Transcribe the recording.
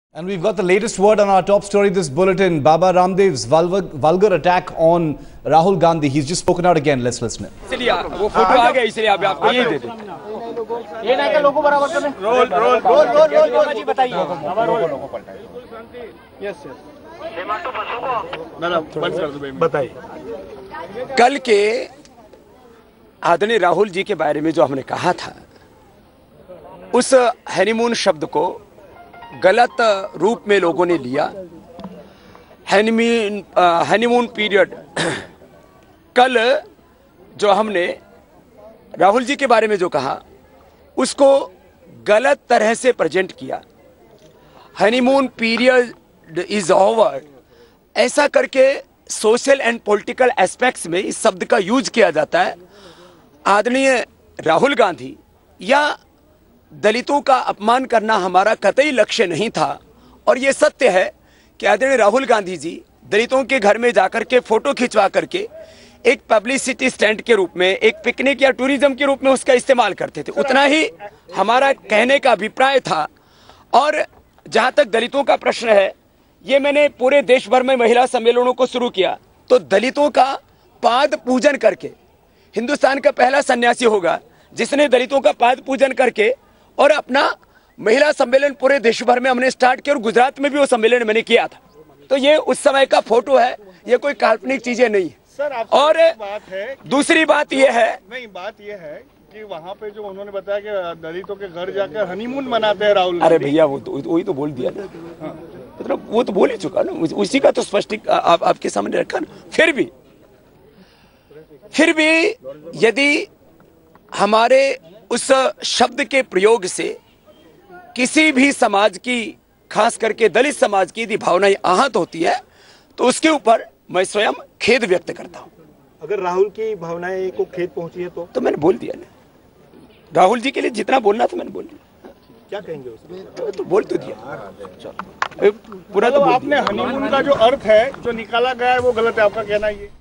And we've got the latest word on our top story this bulletin. Baba Ramdev's vulgar attack on Rahul Gandhi. He's just spoken out again. Let's listen. इसलिए वो photo आ गया, इसलिए आप आपको ये दे दें। ये ना के लोगों बराबर चले। रोल जी बताइए। यस बताइए। कल के आदरणीय राहुल जी के बारे में जो हमने कहा था, उस हनीमून शब्द को गलत रूप में लोगों ने लिया। हनीमून पीरियड कल जो हमने राहुल जी के बारे में जो कहा, उसको गलत तरह से प्रेजेंट किया। हनीमून पीरियड इज ओवर ऐसा करके सोशल एंड पॉलिटिकल एस्पेक्ट्स में इस शब्द का यूज किया जाता है। आदरणीय राहुल गांधी या दलितों का अपमान करना हमारा कतई लक्ष्य नहीं था। और ये सत्य है कि आदरणीय राहुल गांधी जी दलितों के घर में जाकर के फोटो खिंचवा करके एक पब्लिसिटी स्टैंड के रूप में, एक पिकनिक या टूरिज्म के रूप में उसका इस्तेमाल करते थे। उतना ही हमारा कहने का अभिप्राय था। और जहां तक दलितों का प्रश्न है, ये मैंने पूरे देश भर में महिला सम्मेलनों को शुरू किया तो दलितों का पाद पूजन करके, हिंदुस्तान का पहला सन्यासी होगा जिसने दलितों का पाद पूजन करके और अपना महिला सम्मेलन पूरे देश भर में हमने स्टार्ट किया। और गुजरात में भी वो सम्मेलन मैंने किया था। तो ये उस समय का फोटो है, ये कोई काल्पनिक चीजें नहीं है। सर, और बात है दूसरी बात ये है, नहीं, बात ये है कि वहाँ पे जो उन्होंने बताया कि दलितों के घर जाकर हनीमून मनाते हैं राहुल। अरे भैया वो तो वही तो बोल दिया ना, मतलब वो तो बोल ही चुका ना, उसी का तो स्पष्ट आपके सामने रखा ना। फिर भी यदि हमारे उस शब्द के प्रयोग से किसी भी समाज की, खास करके दलित समाज की यदि भावनाएं आहत होती है तो उसके ऊपर मैं स्वयं खेद व्यक्त करता हूं। अगर राहुल की भावनाएं को खेद पहुंची है तो मैंने बोल दिया ना, राहुल जी के लिए जितना बोलना था मैंने बोल दिया। क्या कहेंगे उसमें? तो बोल तो दिया पूरा। तो आपने हनीमून का जो अर्थ है जो निकाला गया है वो गलत है, आपका कहना ये?